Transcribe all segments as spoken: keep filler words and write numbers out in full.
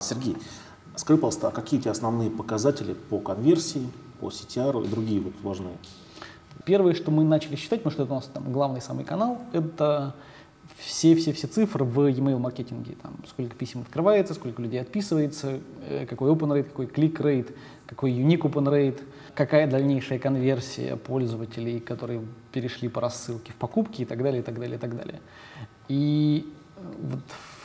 Сергей, скажи, пожалуйста, а какие у тебя основные показатели по конверсии, по си ти ар и другие вот важные? Первое, что мы начали считать, потому что это у нас там главный самый канал, это все-все-все цифры в e-mail маркетинге. Там, сколько писем открывается, сколько людей отписывается, какой open rate, какой click rate, какой unique open rate, какая дальнейшая конверсия пользователей, которые перешли по рассылке в покупки и так далее, и так далее, и так далее. И вот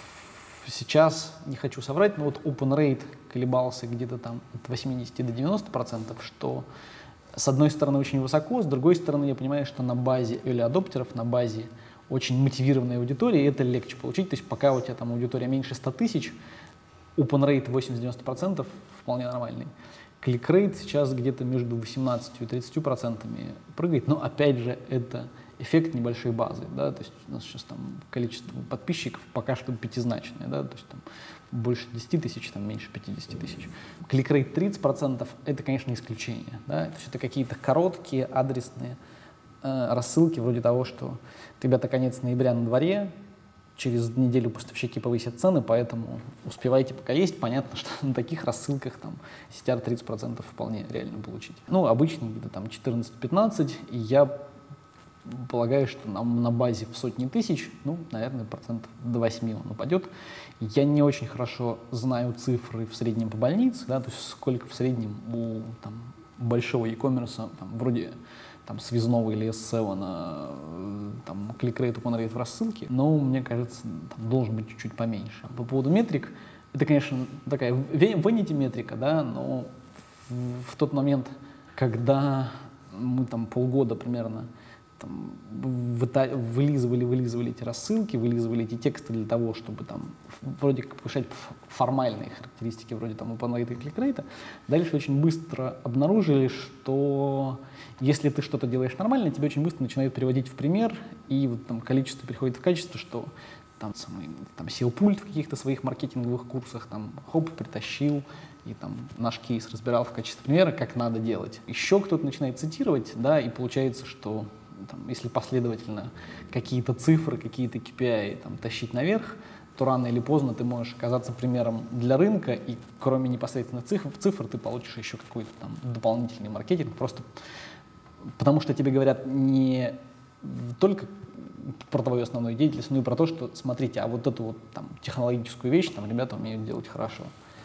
сейчас, не хочу соврать, но вот open rate колебался где-то там от восьмидесяти до девяноста процентов, что с одной стороны очень высоко, с другой стороны я понимаю, что на базе early адоптеров, на базе очень мотивированной аудитории это легче получить. То есть пока у тебя там аудитория меньше ста тысяч, open rate восемьдесят-девяносто процентов вполне нормальный. Click rate сейчас где-то между восемнадцатью и тридцатью процентами прыгает, но опять же это эффект небольшой базы, да, то есть у нас сейчас там количество подписчиков пока что пятизначное, да, то есть там больше десяти тысяч, там меньше пятидесяти тысяч. Клик-рейт тридцать процентов это, конечно, исключение, да, то есть это какие-то короткие адресные э, рассылки вроде того, что ребята, конец ноября на дворе, через неделю поставщики повысят цены, поэтому успевайте пока есть. Понятно, что на таких рассылках там си ти ар тридцать процентов вполне реально получить. Ну, обычно где-то там четырнадцать-пятнадцать, и я полагаю, что нам на базе в сотни тысяч, ну, наверное, процентов до восьми он упадет. Я не очень хорошо знаю цифры в среднем по больнице, да, то есть сколько в среднем у там, большого e-commerce, там, вроде там, связного или эс семь, там, клик-рейт, open-рейт в рассылке, но, мне кажется, там, должен быть чуть-чуть поменьше. По поводу метрик, это, конечно, такая vanity метрика, да, но в, в тот момент, когда мы там полгода примерно там, вылизывали, вылизывали эти рассылки, вылизывали эти тексты для того, чтобы там вроде как повышать формальные характеристики, вроде там open rate и click rate, дальше очень быстро обнаружили, что если ты что-то делаешь нормально, тебе очень быстро начинают переводить в пример, и вот там количество переходит в качество, что там самый там сео-пульт в каких-то своих маркетинговых курсах там хоп, притащил, и там наш кейс разбирал в качестве примера, как надо делать. Еще кто-то начинает цитировать, да, и получается, что там, если последовательно какие-то цифры, какие-то кей пи ай там, тащить наверх, то рано или поздно ты можешь оказаться примером для рынка, и кроме непосредственно цифр, цифр ты получишь еще какой-то там дополнительный маркетинг, просто потому что тебе говорят не только про твою основную деятельность, но и про то, что, смотрите, а вот эту вот там технологическую вещь там ребята умеют делать хорошо.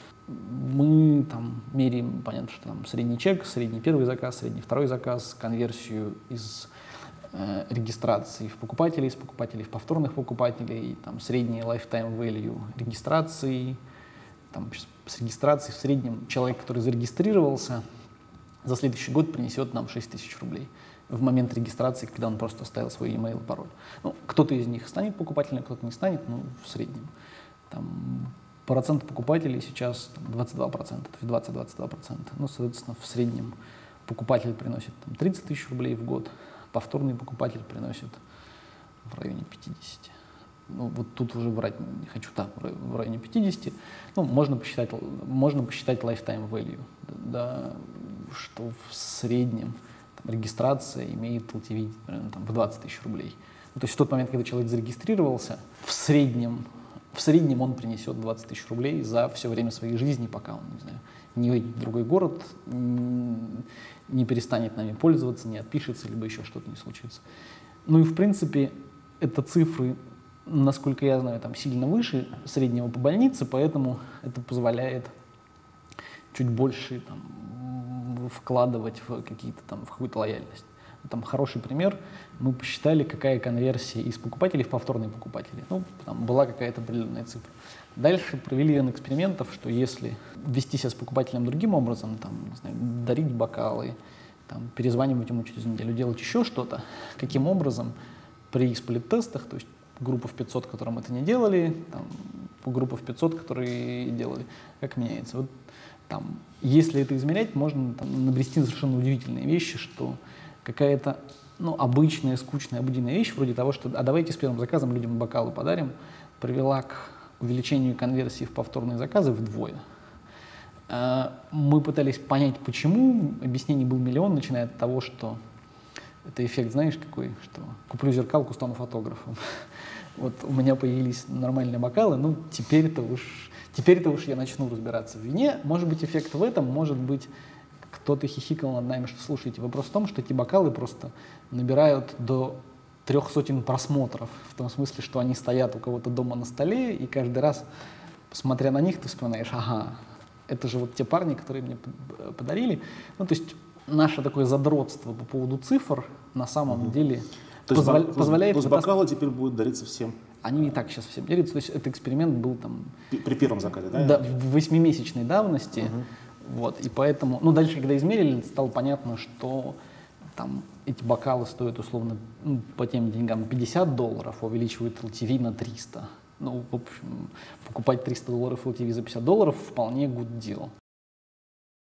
Мы там меряем, понятно, что там средний чек, средний первый заказ, средний второй заказ, конверсию из э, регистрации в покупателей, из покупателей в повторных покупателей, там средний lifetime value регистрации, там с регистрации в среднем человек, который зарегистрировался, за следующий год принесет нам шесть тысяч рублей в момент регистрации, когда он просто оставил свой e-mail и пароль. Ну, кто-то из них станет покупателем, кто-то не станет, ну, в среднем. Там, процент покупателей сейчас там, двадцать два процента, то есть двадцать-двадцать два процента. Ну, соответственно, в среднем покупатель приносит там, тридцать тысяч рублей в год, повторный покупатель приносит в районе пятидесяти. Ну, вот тут уже врать не хочу, да, в районе пятидесяти. Ну, можно посчитать, можно посчитать lifetime value, да, что в среднем там, регистрация имеет эл ти ви примерно, там, в двадцать тысяч рублей. Ну, то есть в тот момент, когда человек зарегистрировался, в среднем, в среднем он принесет двадцать тысяч рублей за все время своей жизни, пока он, не знаю, не уедет в другой город, не перестанет нами пользоваться, не отпишется, либо еще что-то не случится. Ну и в принципе, это цифры, насколько я знаю, там сильно выше среднего по больнице, поэтому это позволяет чуть больше там, вкладывать в какие-то там в какую-то лояльность. Там хороший пример. Мы посчитали, какая конверсия из покупателей в повторные покупатели. Ну, там была какая-то определенная цифра. Дальше провели ряд экспериментов, что если вести себя с покупателем другим образом, там, не знаю, дарить бокалы, там, перезванивать ему через неделю, делать еще что-то, каким образом при сплит-тестах, то есть группа в пятьсот, которым это не делали, там, группа в пятьсот, которые делали, как меняется. Вот, там, если это измерять, можно там, набрести совершенно удивительные вещи, что какая-то ну, обычная, скучная, обыденная вещь, вроде того, что а давайте с первым заказом людям бокалы подарим, привела к увеличению конверсии в повторные заказы вдвое. Мы пытались понять, почему. Объяснений был миллион, начиная от того, что это эффект, знаешь, какой, что куплю зеркалку, стану фотографом. вот у меня появились нормальные бокалы, ну, теперь-то уж, теперь-то уж я начну разбираться в вине. Может быть, эффект в этом, может быть, кто-то хихикал над нами, что, слушайте, вопрос в том, что эти бокалы просто набирают до трех сотен просмотров, в том смысле, что они стоят у кого-то дома на столе, и каждый раз, смотря на них, ты вспоминаешь, ага, это же вот те парни, которые мне подарили. Ну, то есть наше такое задротство по поводу цифр на самом угу. деле то позволя- есть, позволяет... То есть бокалы теперь будут дариться всем? Они и так сейчас всем делятся. То есть этот эксперимент был там... При первом заказе, да? Да, в восьмимесячной давности. Угу. Вот, и поэтому... Ну, дальше, когда измерили, стало понятно, что там эти бокалы стоят условно ну, по тем деньгам пятьдесят долларов, а увеличивают эл ти ви на триста. Ну, в общем, покупать триста долларов эл ти ви за пятьдесят долларов вполне good deal.